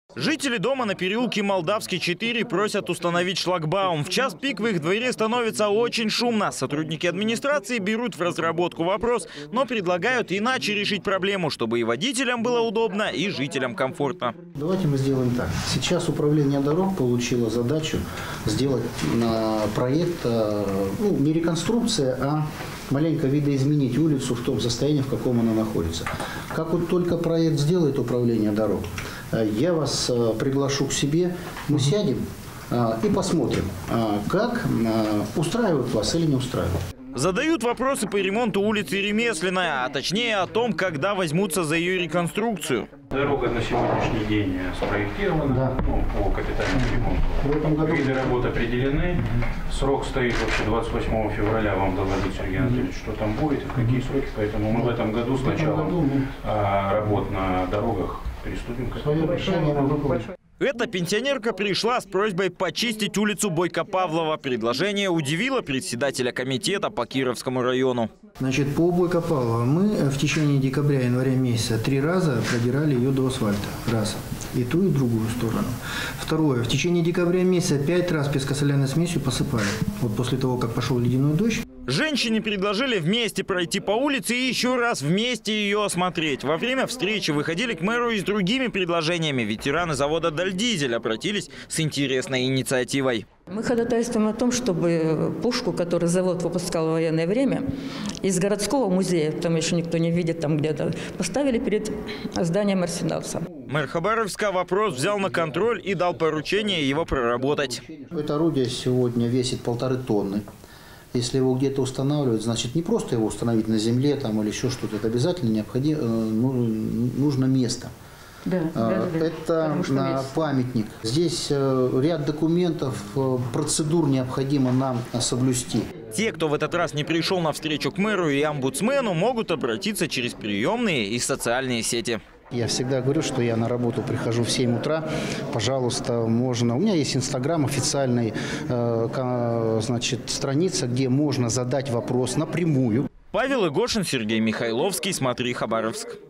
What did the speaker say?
Жители дома на переулке Молдавский, 4 просят установить шлагбаум. В час пик в их дворе становится очень шумно. Сотрудники администрации берут в разработку вопрос, но предлагают иначе решить проблему, чтобы и водителям было удобно, и жителям комфортно. Давайте мы сделаем так. Сейчас управление дорог получило задачу сделать проект, не реконструкция, а маленько видоизменить улицу в том состоянии, в каком она находится. Как вот только проект сделает управление дорог, я вас приглашу к себе, мы сядем и посмотрим, как устраивает вас или не устраивает. Задают вопросы по ремонту улицы Ремесленная, а точнее о том, когда возьмутся за ее реконструкцию. Дорога на сегодняшний день спроектирована, да. По капитальному ремонту. В этом году виды работ определены. Срок стоит вообще 28 февраля, вам доложит Сергей Анатольевич, что там будет, в какие сроки. Поэтому мы в этом году с началом работ на дорогах приступим к этому. Эта пенсионерка пришла с просьбой почистить улицу Бойко-Павлова. Предложение удивило председателя комитета по Кировскому району. Значит, по Бойко-Павлова мы в течение декабря-января месяца 3 раза продирали ее до асфальта. Раз. И ту, и другую сторону. Второе. В течение декабря месяца 5 раз пескосоляной смесью посыпали. Вот после того, как пошел ледяной дождь. Женщине предложили вместе пройти по улице и еще раз вместе ее осмотреть. Во время встречи выходили к мэру и с другими предложениями. Ветераны завода «Дальдизель» обратились с интересной инициативой. Мы ходатайствуем о том, чтобы пушку, которую завод выпускал в военное время, из городского музея, там еще никто не видит, там где-то, поставили перед зданием арсеналса. Мэр Хабаровска вопрос взял на контроль и дал поручение его проработать. Это орудие сегодня весит 1,5 тонны. Если его где-то устанавливать, значит не просто его установить на земле там, или еще что-то, это обязательно необходимо, нужно место. Это памятник. Здесь ряд документов, процедур необходимо нам соблюсти. Те, кто в этот раз не пришел на встречу к мэру и омбудсмену, могут обратиться через приемные и социальные сети. Я всегда говорю, что я на работу прихожу в 7 утра. Пожалуйста, можно. У меня есть Инстаграм официальный, страница, где можно задать вопрос напрямую. Павел Игошин, Сергей Михайловский. Смотри, Хабаровск.